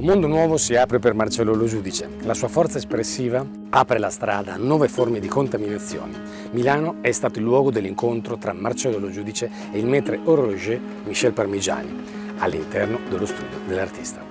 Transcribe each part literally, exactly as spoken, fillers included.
Un mondo nuovo si apre per Marcello Lo Giudice. La sua forza espressiva apre la strada a nuove forme di contaminazione. Milano è stato il luogo dell'incontro tra Marcello Lo Giudice e il maître horloger Michel Parmigiani, all'interno dello studio dell'artista.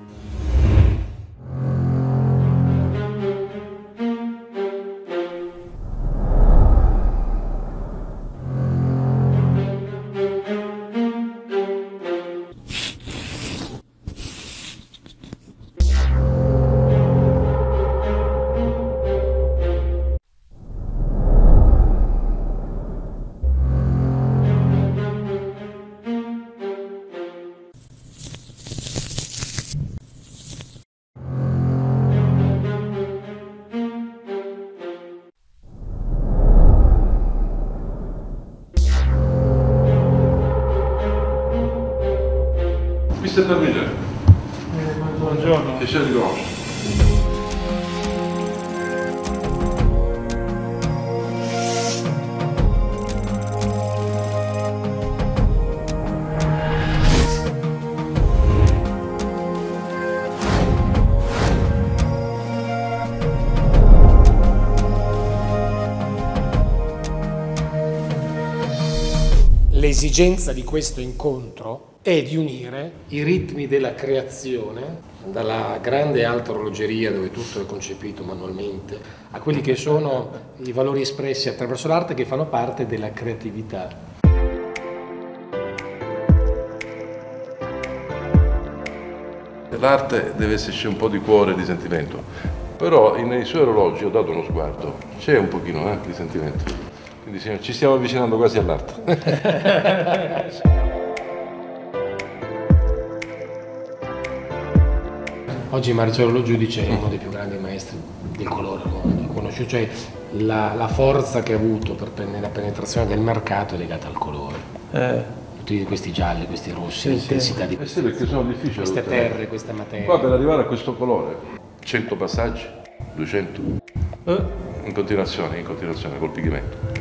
mister Parmigiani. Eh, buongiorno. Piacere di conoscere. L'esigenza di questo incontro è di unire i ritmi della creazione, dalla grande alta orologeria dove tutto è concepito manualmente, a quelli che sono i valori espressi attraverso l'arte che fanno parte della creatività. L'arte deve esserci un po' di cuore e di sentimento, però nei suoi orologi ho dato uno sguardo, c'è un pochino eh, di sentimento. Quindi ci stiamo avvicinando quasi all'arte. Oggi Marcello Lo Giudice è uno dei più grandi maestri del colore al mondo, conosciuto, cioè la, la forza che ha avuto per, nella penetrazione del mercato è legata al colore. Eh. Tutti questi gialli, questi rossi, sì, l'intensità sì. di questi, eh sì, perché sono difficili queste terre, questa materia. Qua per arrivare a questo colore, cento passaggi, duecento, eh. in continuazione, in continuazione col pigmento.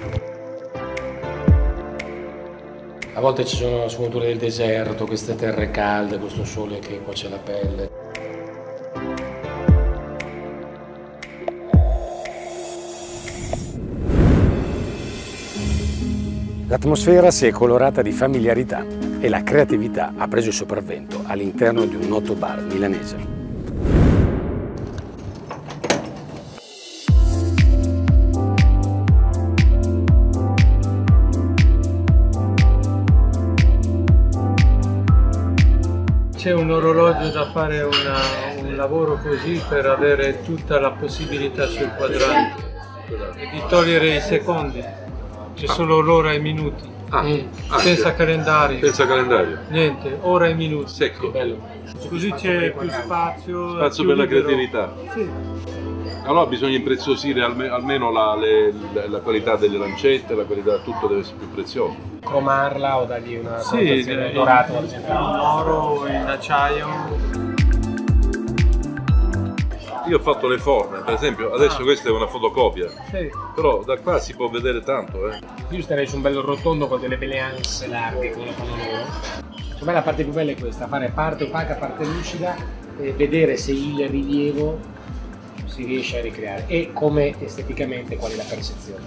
A volte ci sono sfumature del deserto, queste terre calde, questo sole che cuoce la pelle. L'atmosfera si è colorata di familiarità e la creatività ha preso il sopravvento all'interno di un noto bar milanese. C'è un orologio da fare una, un lavoro così per avere tutta la possibilità sul quadrante e di togliere i secondi, c'è ah. solo l'ora e i minuti, ah. mm. ah, senza sì. calendario. Senza calendario? Niente, ora e minuti. Secco. Bello. Così c'è più spazio. Spazio più per libero. la creatività. Sì. Allora bisogna impreziosire alme almeno la, le, la qualità delle lancette, la qualità, tutto deve essere più prezioso. Cromarla o dargli una sì, dorata, per esempio. In oro, in acciaio. Io ho fatto le forme, per esempio, adesso ah. questa è una fotocopia, sì. però da qua si può vedere tanto. Eh. Io starei su un bello rotondo con delle belle anse larghe come la fanno loro. Secondo me la parte più bella è questa, fare parte opaca, parte lucida e vedere se il rilievo si riesce a ricreare e come esteticamente qual è la percezione.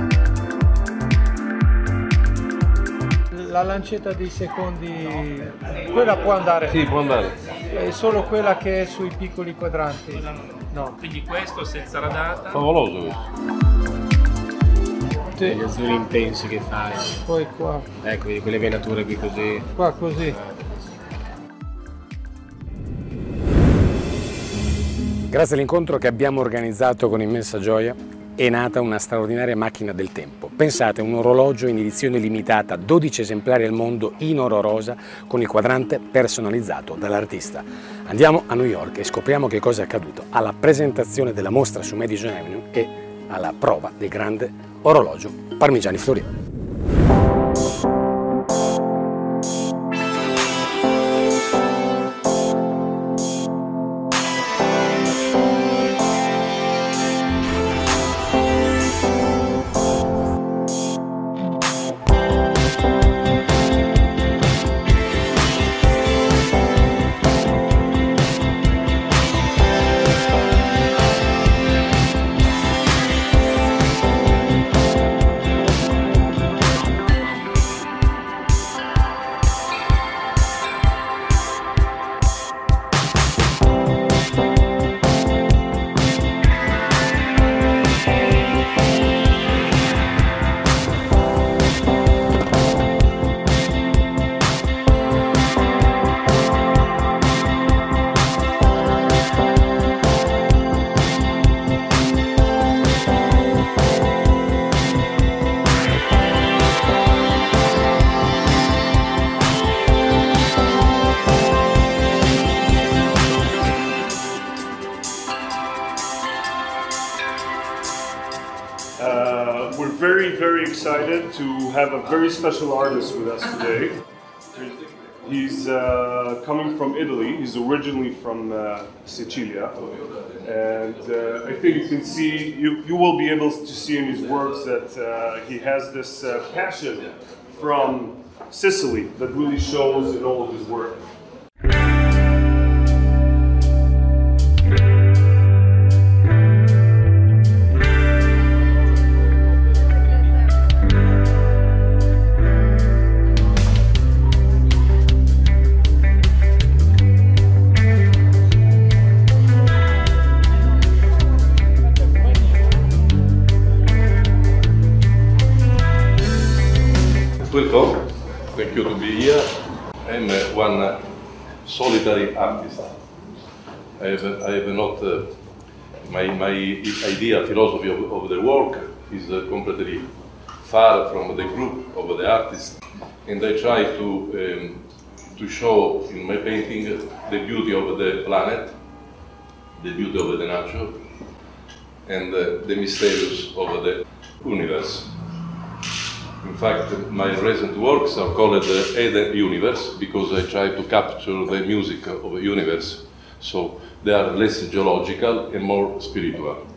La lancetta dei secondi, quella può andare? Sì, può andare. È solo quella che è sui piccoli quadranti? No. Quindi questo senza radata? Favoloso questo. Sì. Gli azzurri intensi che fai. Poi qua. Ecco, vedi quelle venature qui così. Qua così. Grazie all'incontro che abbiamo organizzato con immensa gioia è nata una straordinaria macchina del tempo. Pensate, un orologio in edizione limitata, dodici esemplari al mondo in oro rosa con il quadrante personalizzato dall'artista. Andiamo a New York e scopriamo che cosa è accaduto alla presentazione della mostra su Madison Avenue e alla prova del grande orologio Parmigiani Florian. Uh, we're very, very excited to have a very special artist with us today. He's uh, coming from Italy. He's originally from uh, Sicilia, and uh, I think you can see, you, you will be able to see in his works that uh, he has this uh, passion from Sicily that really shows in all of his work. Welcome, thank you to be here. I'm uh, one uh, solitary artist. I have, I have not, uh, my, my idea, philosophy of, of the work is uh, completely far from the group of the artists, and I try to, um, to show in my painting the beauty of the planet, the beauty of the nature, and uh, the mysterious of the universe. In fact, my recent works are called the Eden Universe because I try to capture the music of the universe, so they are less geological and more spiritual.